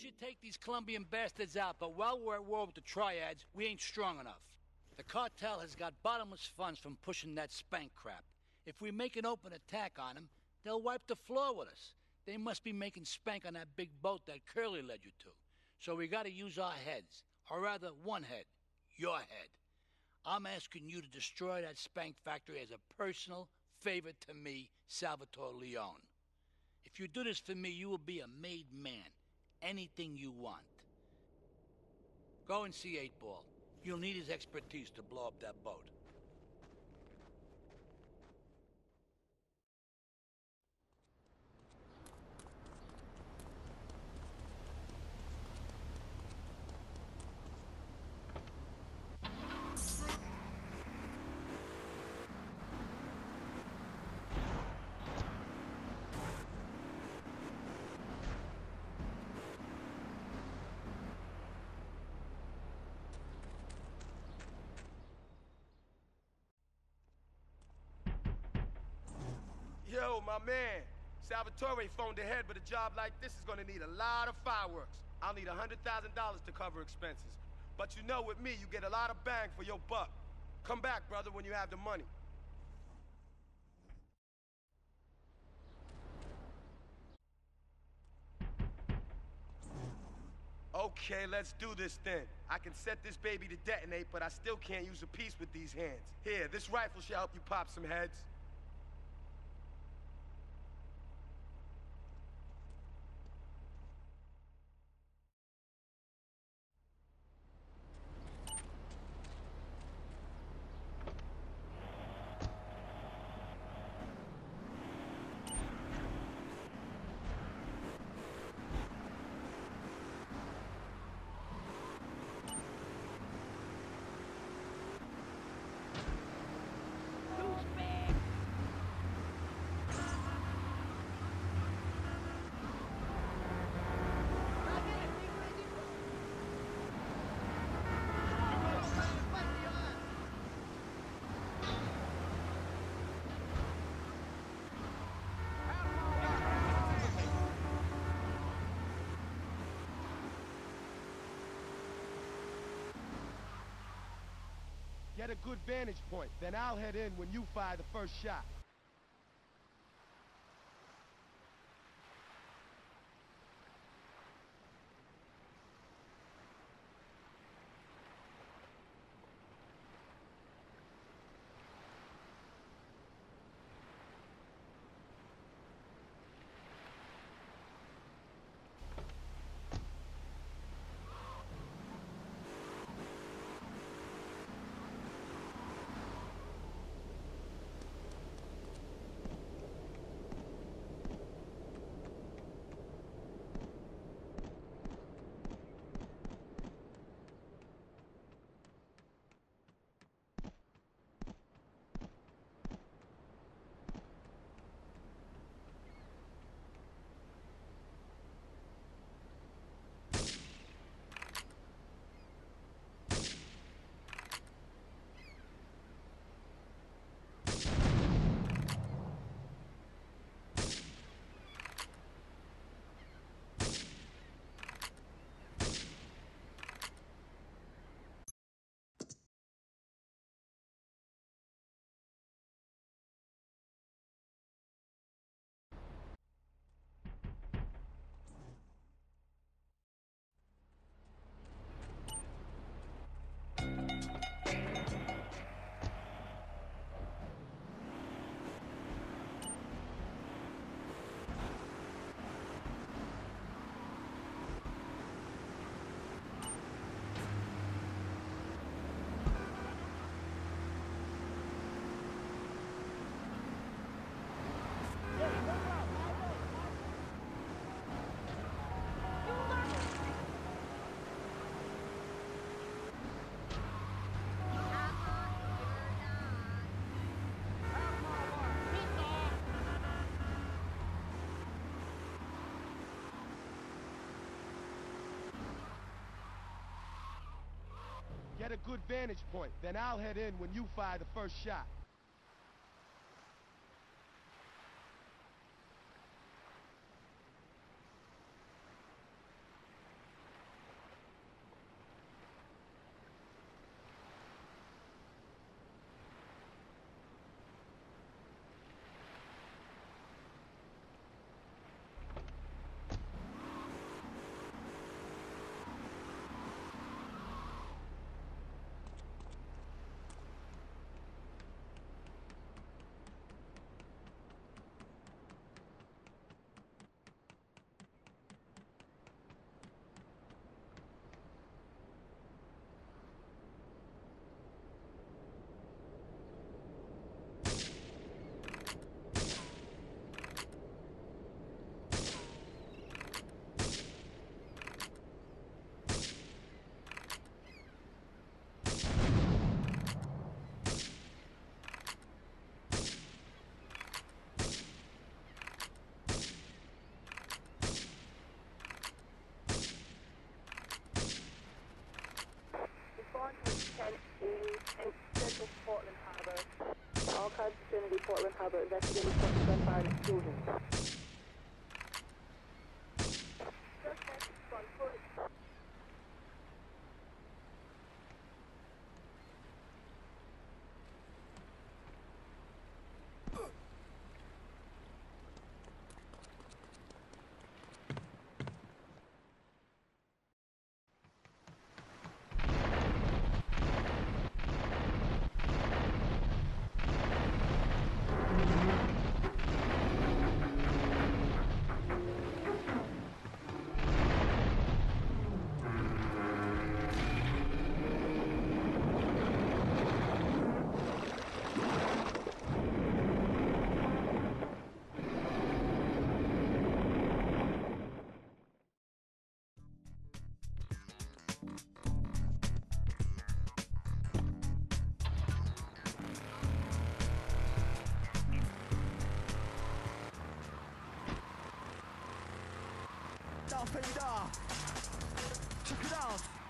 should take these Colombian bastards out, but while we're at war with the triads, we ain't strong enough. The cartel has got bottomless funds from pushing that spank crap. If we make an open attack on them, they'll wipe the floor with us. They must be making spank on that big boat that Curly led you to. So we gotta use our heads. Or rather, one head. Your head. I'm asking you to destroy that spank factory as a personal favor to me, Salvatore Leone. If you do this for me, you will be a made man. Anything you want. Go and see 8-Ball. You'll need his expertise to blow up that boat. Yo, my man. Salvatore phoned ahead, but a job like this is gonna need a lot of fireworks. I'll need $100,000 to cover expenses. But you know with me, you get a lot of bang for your buck. Come back, brother, when you have the money. Okay, let's do this then. I can set this baby to detonate, but I still can't use a piece with these hands. Here, this rifle should help you pop some heads. Get a good vantage point, then I'll head in when you fire the first shot. Get a good vantage point, then I'll head in when you fire the first shot. cover investigating suspect gunfire and explosion. Check it out.